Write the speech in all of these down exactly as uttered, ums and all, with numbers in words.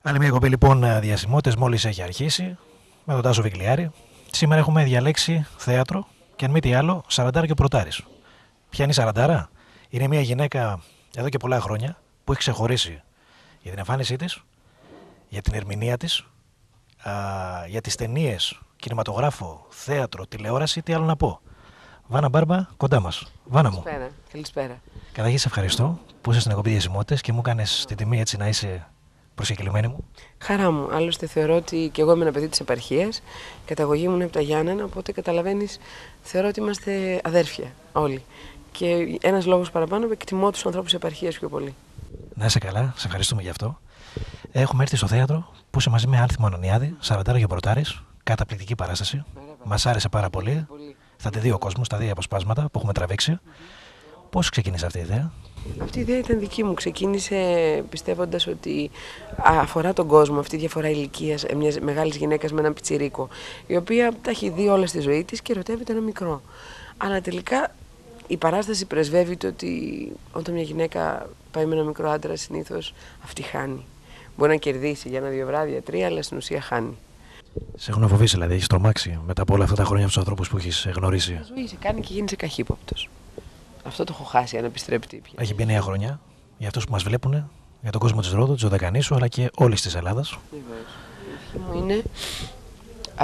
Άλλη μια κοπή λοιπόν διασημότητες μόλις έχει αρχίσει με τον Τάσο Βικλιάρη. Σήμερα έχουμε διαλέξει θέατρο και αν μη τι άλλο Σαραντάρα και ο Πρωτάρης. Ποια είναι η Σαραντάρα? Είναι μια γυναίκα εδώ και πολλά χρόνια που έχει ξεχωρίσει για την εμφάνισή της, για την ερμηνεία της, α, για τις ταινίες, κινηματογράφο, θέατρο, τηλεόραση, τι άλλο να πω. Βάνα Μπάρμπα, κοντά μας. Βάνα μου. Καλησπέρα. Καλησπέρα. Καταρχήν σε ευχαριστώ που είσαι στην εκπομπή Διασημότητες και μου έκανες την τιμή έτσι να είσαι προσκεκλημένη μου. Χαρά μου. Άλλωστε θεωρώ ότι και εγώ είμαι ένα παιδί της επαρχίας. Η καταγωγή μου είναι από τα Γιάννενα, οπότε καταλαβαίνεις, θεωρώ ότι είμαστε αδέρφια όλοι. Και ένας λόγος παραπάνω, εκτιμώ τους ανθρώπους της επαρχίας πιο πολύ. Να είσαι καλά, σε ευχαριστούμε γι' αυτό. Έχουμε έρθει στο θέατρο που είσαι μαζί με Άνθιμο Ανωνιάδη, Σαραντάρα και ο Πρωτάρης. Καταπληκτική παράσταση. Μας άρεσε πάρα πολύ. πολύ. Θα τη δει ο κόσμος, θα δει αποσπάσματα που έχουμε τραβήξει. Mm-hmm. Πώς ξεκίνησε αυτή η ιδέα? Αυτή η ιδέα ήταν δική μου. Ξεκίνησε πιστεύοντας ότι αφορά τον κόσμο αυτή η διαφορά ηλικίας μιας μεγάλης γυναίκας με έναν πιτσιρίκο, η οποία τα έχει δει όλα στη ζωή της και ερωτεύεται ένα μικρό. Αλλά τελικά η παράσταση πρεσβεύει το ότι όταν μια γυναίκα πάει με ένα μικρό άντρα, συνήθως αυτή χάνει. Μπορεί να κερδίσει για ένα-δύο βράδια, τρία, αλλά στην ουσία χάνει. Σε έχουν φοβήσει, δηλαδή, έχεις τρομάξει μετά από όλα αυτά τα χρόνια από τους ανθρώπους που έχεις γνωρίσει? Η ζωή σε κάνει και γίνεσαι καχύποπτος. Αυτό το έχω χάσει, ανεπιστρεπτή πια. Έχει μπει νέα χρονιά για αυτούς που μας βλέπουν, για τον κόσμο της Ρόδου, της Δωδεκανήσου, αλλά και όλης της Ελλάδας. Βεβαίως. Η ευχή μου είναι α,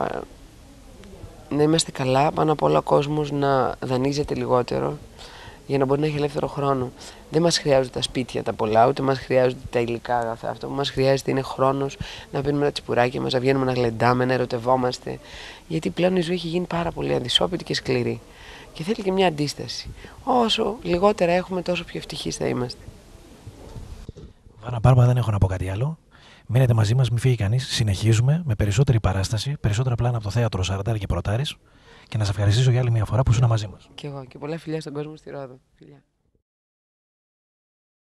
να είμαστε καλά, πάνω απ' όλα ο κόσμος να δανείζεται λιγότερο για να μπορεί να έχει ελεύθερο χρόνο. Δεν μας χρειάζονται τα σπίτια τα πολλά, ούτε μας χρειάζονται τα υλικά αγαθά. Αυτό που μας χρειάζεται είναι χρόνος να πίνουμε τα τσιπουράκια μας, να βγαίνουμε να γλεντάμε, να ερωτευόμαστε. Γιατί πλέον η ζωή έχει γίνει πάρα πολύ αδυσόπιτη και σκληρή. Και θέλει και μια αντίσταση. Όσο λιγότερα έχουμε, τόσο πιο ευτυχείς θα είμαστε. Βάνα Μπάρμπα, δεν έχω να πω κάτι άλλο. Μείνετε μαζί μας, μην φύγει κανείς. Συνεχίζουμε με περισσότερη παράσταση, περισσότερα πλάνα από το θέατρο Σαραντάρα και Πρωτάρης. Και να σας ευχαριστήσω για άλλη μια φορά που ήσουν μαζί μας. Και εγώ και πολλά φιλιά στον κόσμο στη Ρόδο. Φιλιά.